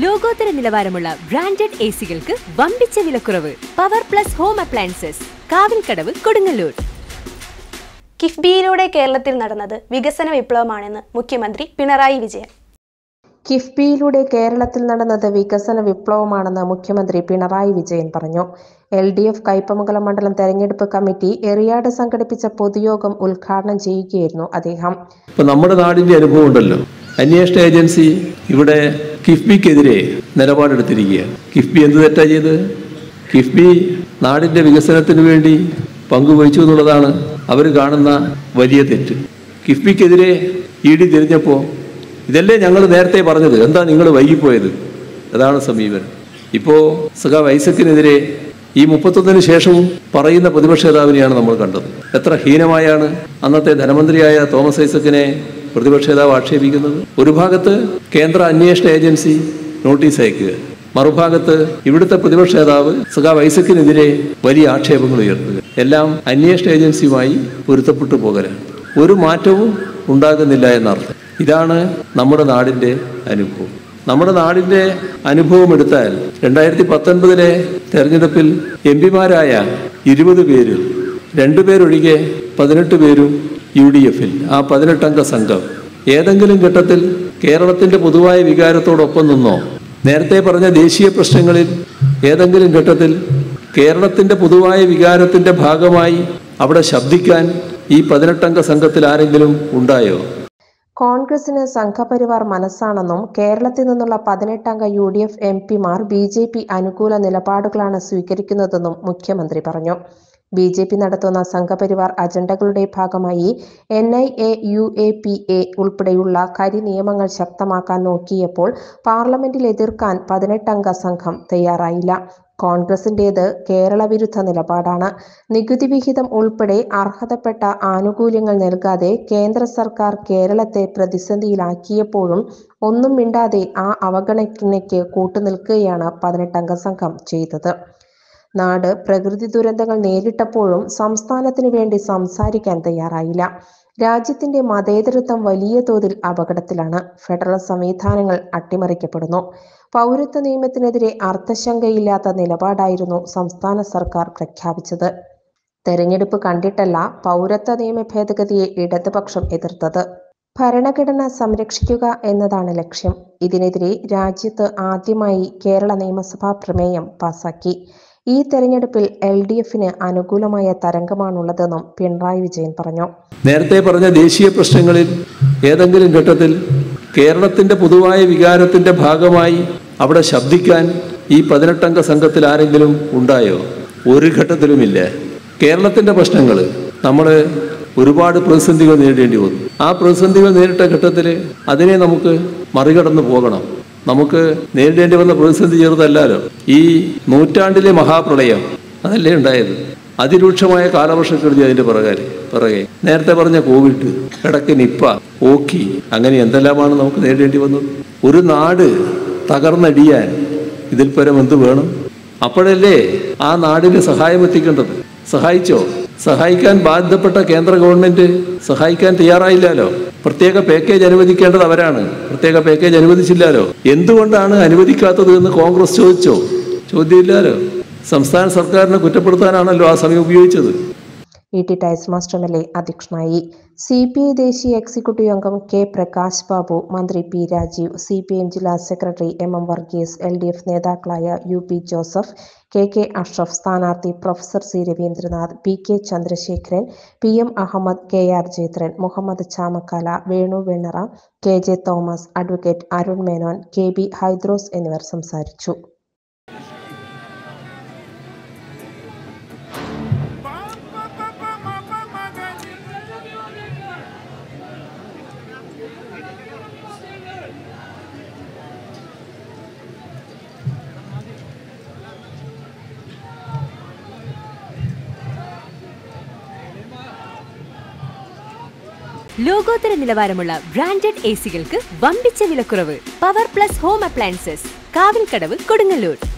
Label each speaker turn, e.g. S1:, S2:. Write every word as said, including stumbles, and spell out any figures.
S1: ലോകോത്തര നിലവാരമുള്ള ബ്രാൻഡഡ് എ സികൾക്ക് വമ്പിച്ച വിലക്കുറവ്. Power plus home appliances, Kavilkadavu, Kodungallur.
S2: കിഫ്ബിയിലൂടെ കേരളത്തിൽ നടന്നത് വികസന വിപ്ലവമാണെന്ന് മുഖ്യമന്ത്രി പിണറായി വിജയൻ.
S3: കിഫ്ബിയിലൂടെ കേരളത്തിൽ നടന്നത് വികസന വിപ്ലവമാണെന്ന് മുഖ്യമന്ത്രി പിണറായി വിജയൻ പറഞ്ഞു. എൽ ഡി എഫ് കയ്പമംഗലം മണ്ഡലം തെരഞ്ഞെടുപ്പ് കമ്മിറ്റി എറിയാട് സംഘടിപ്പിച്ച പൊതുയോഗം ഉദ്ഘാടനം ചെയ്യുകയായിരുന്നു അദ്ദേഹം.
S4: നമ്മുടെ നാടിന്റെ അനുഭവം ഉണ്ടല്ലോ, അന്വേഷണ ഏജൻസി ഇവിടെ കിഫ്ബിക്കെതിരെ നിലപാടെടുത്തിരിക്കുകയാണ്. കിഫ്ബി എന്ത് തെറ്റാ ചെയ്ത്? കിഫ്ബി നാടിന്റെ വികസനത്തിന് വേണ്ടി പങ്കുവഹിച്ചു എന്നുള്ളതാണ് അവർ കാണുന്ന വലിയ തെറ്റ്. കിഫ്ബിക്കെതിരെ ഇ ഡി തിരിഞ്ഞപ്പോൾ ഇതല്ലേ ഞങ്ങൾ നേരത്തെ പറഞ്ഞത്, എന്താ നിങ്ങൾ വൈകിപ്പോയത്? അതാണ് സമീപനം. ഇപ്പോൾ സഖാവ് ഐസക്കിനെതിരെ ഈ മുപ്പത്തൊന്നിന് ശേഷവും പറയുന്ന പ്രതിപക്ഷ നേതാവിനെയാണ് നമ്മൾ കണ്ടത്. എത്ര ഹീനമായാണ് അന്നത്തെ ധനമന്ത്രിയായ തോമസ് ഐസക്കിനെ പ്രതിപക്ഷ നേതാവ് ആക്ഷേപിക്കുന്നത്. ഒരു ഭാഗത്ത് കേന്ദ്ര അന്വേഷണ ഏജൻസി നോട്ടീസ് അയക്കുക, മറുഭാഗത്ത് ഇവിടുത്തെ പ്രതിപക്ഷ നേതാവ് സഖാവ് ഐസക്കിനെതിരെ വലിയ ആക്ഷേപങ്ങൾ ഉയർത്തുക. എല്ലാം അന്വേഷണ ഏജൻസിയുമായി പൊരുത്തപ്പെട്ടു പോകലാണ്. ഒരു മാറ്റവും ഉണ്ടാകുന്നില്ല എന്നർത്ഥം. ഇതാണ് നമ്മുടെ നാടിൻ്റെ അനുഭവം. നമ്മുടെ നാടിൻ്റെ അനുഭവം എടുത്താൽ രണ്ടായിരത്തി പത്തൊൻപതിലെ തെരഞ്ഞെടുപ്പിൽ എം പിമാരായ ഇരുപത് പേരിൽ രണ്ടുപേരൊഴികെ പതിനെട്ട് പേരും യു ഡി എഫിൽ. ആ പതിനെട്ടംഗ സംഘം ഏതെങ്കിലും ഘട്ടത്തിൽ കേരളത്തിൻ്റെ പൊതുവായ വികാരത്തോടൊപ്പം നിന്നോ? നേരത്തെ പറഞ്ഞ ദേശീയ പ്രശ്നങ്ങളിൽ ഏതെങ്കിലും ഘട്ടത്തിൽ കേരളത്തിൻ്റെ പൊതുവായ വികാരത്തിൻ്റെ ഭാഗമായി അവിടെ ശബ്ദിക്കാൻ ഈ പതിനെട്ടംഗ സംഘത്തിൽ ആരെങ്കിലും ഉണ്ടായോ?
S3: കോൺഗ്രസിന് സംഘപരിവാർ മനസ്സാണെന്നും കേരളത്തിൽ നിന്നുള്ള പതിനെട്ടംഗ യു ഡി എഫ് എം പിമാർ ബി ജെ പി അനുകൂല നിലപാടുകളാണ് സ്വീകരിക്കുന്നതെന്നും മുഖ്യമന്ത്രി പറഞ്ഞു. ബി ജെ പി നടത്തുന്ന സംഘപരിവാർ അജണ്ടകളുടെ ഭാഗമായി N I A, U A P A ഉൾപ്പെടെയുള്ള കരി നിയമങ്ങൾ ശക്തമാക്കാൻ നോക്കിയപ്പോൾ പാർലമെന്റിൽ എതിർക്കാൻ പതിനെട്ടംഗ സംഘം തയ്യാറായില്ല. കോൺഗ്രസിൻ്റേത് കേരള വിരുദ്ധ നിലപാടാണ്. നികുതി വിഹിതം ഉൾപ്പെടെ അർഹതപ്പെട്ട ആനുകൂല്യങ്ങൾ നൽകാതെ കേന്ദ്ര സർക്കാർ കേരളത്തെ പ്രതിസന്ധിയിലാക്കിയപ്പോഴും ഒന്നും മിണ്ടാതെ ആ അവഗണനയ്ക്ക് കൂട്ടുനിൽക്കുകയാണ് പതിനെട്ടംഗ സംഘം ചെയ്തത്. നാട് പ്രകൃതി ദുരന്തങ്ങൾ നേരിട്ടപ്പോഴും സംസ്ഥാനത്തിനു വേണ്ടി സംസാരിക്കാൻ തയ്യാറായില്ല. രാജ്യത്തിന്റെ മതേതരത്വം വലിയ തോതിൽ അപകടത്തിലാണ്. ഫെഡറൽ സംവിധാനങ്ങൾ അട്ടിമറിക്കപ്പെടുന്നു. പൗരത്വ നിയമത്തിനെതിരെ അർത്ഥശങ്കയില്ലാത്ത നിലപാടായിരുന്നു സംസ്ഥാന സർക്കാർ പ്രഖ്യാപിച്ചത്. തെരഞ്ഞെടുപ്പ് കണ്ടിട്ടല്ല പൗരത്വ നിയമ ഭേദഗതിയെ ഇടതുപക്ഷം എതിർത്തത്. ഭരണഘടന സംരക്ഷിക്കുക എന്നതാണ് ലക്ഷ്യം. ഇതിനെതിരെ രാജ്യത്ത് ആദ്യമായി കേരള നിയമസഭാ പ്രമേയം പാസാക്കി. ഈ തെരഞ്ഞെടുപ്പിൽ എൽ ഡി എഫിന് അനുകൂലമായ തരംഗമാണുള്ളതെന്നും പിണറായി വിജയൻ പറഞ്ഞു.
S4: നേരത്തെ പറഞ്ഞ ദേശീയ പ്രശ്നങ്ങളിൽ ഏതെങ്കിലും ഘട്ടത്തിൽ കേരളത്തിന്റെ പൊതുവായ വികാരത്തിന്റെ ഭാഗമായി അവിടെ ശബ്ദിക്കാൻ ഈ പതിനെട്ടംഗ സംഘത്തിൽ ആരെങ്കിലും ഉണ്ടായോ? ഒരു ഘട്ടത്തിലുമില്ല. കേരളത്തിന്റെ പ്രശ്നങ്ങൾ നമ്മൾ ഒരുപാട് പ്രതിസന്ധികൾ നേരിടേണ്ടി വന്നു. ആ പ്രതിസന്ധികൾ നേരിട്ട ഘട്ടത്തിൽ അതിനെ നമുക്ക് മറികടന്നു പോകണം. നമുക്ക് നേരിടേണ്ടി വന്ന പ്രതിസന്ധി ചെറുതല്ലോ. ഈ നൂറ്റാണ്ടിലെ മഹാപ്രളയം അതല്ലേ ഉണ്ടായത്. അതിരൂക്ഷമായ കാലവർഷക്കെടുതി അതിന്റെ പിറകെ പിറകെ നേരത്തെ പറഞ്ഞ കോവിഡ്, ഇടയ്ക്ക് നിപ്പ, ഓക്കി, അങ്ങനെ എന്തെല്ലാമാണ് നമുക്ക് നേരിടേണ്ടി വന്നത്. ഒരു നാട് തകർന്നടിയാൻ ഇതിൽ പരം എന്ത് വേണം? അപ്പോഴല്ലേ ആ നാടിന് സഹായം എത്തിക്കേണ്ടത്. സഹായിച്ചോ? സഹായിക്കാൻ ബാധ്യപ്പെട്ട കേന്ദ്ര ഗവൺമെന്റ് സഹായിക്കാൻ തയ്യാറായില്ലല്ലോ. പ്രത്യേക പാക്കേജ് അനുവദിക്കേണ്ടത് അവരാണ്. പ്രത്യേക പാക്കേജ് അനുവദിച്ചില്ലല്ലോ. എന്തുകൊണ്ടാണ് അനുവദിക്കാത്തത് എന്ന് കോൺഗ്രസ് ചോദിച്ചോ? ചോദ്യമില്ലല്ലോ. സംസ്ഥാന സർക്കാരിനെ കുറ്റപ്പെടുത്താനാണല്ലോ ആ സമയം ഉപയോഗിച്ചത്.
S3: E T Taison master M L A അധ്യക്ഷനായി. സി പി ഐ ദേശീയ എക്സിക്യൂട്ടീവ് അംഗം കെ പ്രകാശ് ബാബു, മന്ത്രി P Rajeev, C P M ജില്ലാ secretary M M Varghese, L D F നേതാക്കളായ U P Joseph, K K Ashraf, സ്ഥാനാർത്ഥി professor C Raveendranath, P K Chandrasekharan, P M Ahammed, K R Jayathran, Muhammed Chamakkala, Venu Vennara, K J Thomas, advocate Arun Menon, K B Hydros എന്നിവർ സംസാരിച്ചു.
S1: ലോകോത്തര നിലവാരമുള്ള ബ്രാൻഡഡ് എ സികൾക്ക് വമ്പിച്ച വിലക്കുറവ്. Power plus home appliances, Kavilkadavu, Kodungallur.